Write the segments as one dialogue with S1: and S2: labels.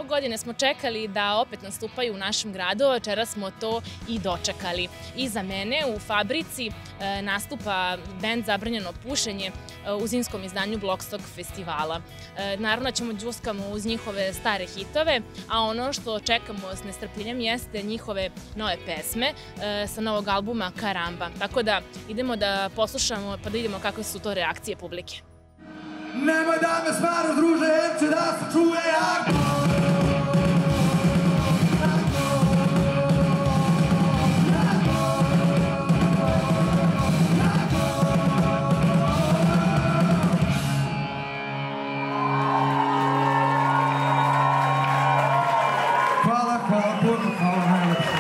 S1: godine smo čekali da opet nastupaju u našem gradu, večeras smo to i dočekali. Iza mene u Fabrici nastupa bend Zabranjeno pušenje u zimskom izdanju Blockstock festivala. Naravno ćemo đuskamo uz njihove stare hitove, a ono što čekamo s nestrpljenjem jeste njihove nove pesme sa novog albuma Karamba. Tako da idemo da poslušamo pa da vidimo kakve su to reakcije publike.
S2: Nemoj da me smaru, druže, jer će da se čuje jako. Hvala puno, hvala najlepše.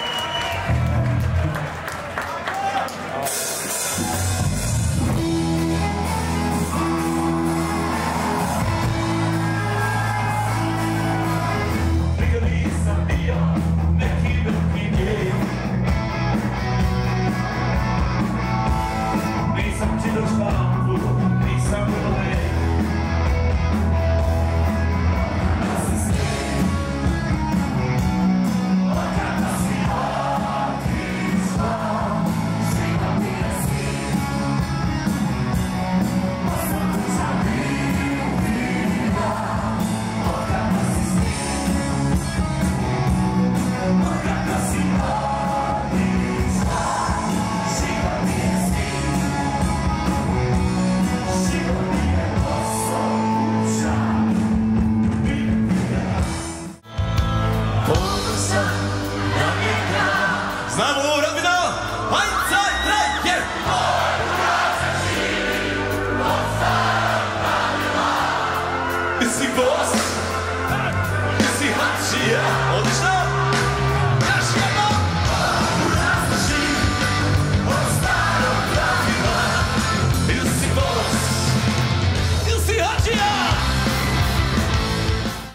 S3: Znamo ovo razbina! Hajde, sad, trajke! Jesi boss? Jesi hačija? Odlično!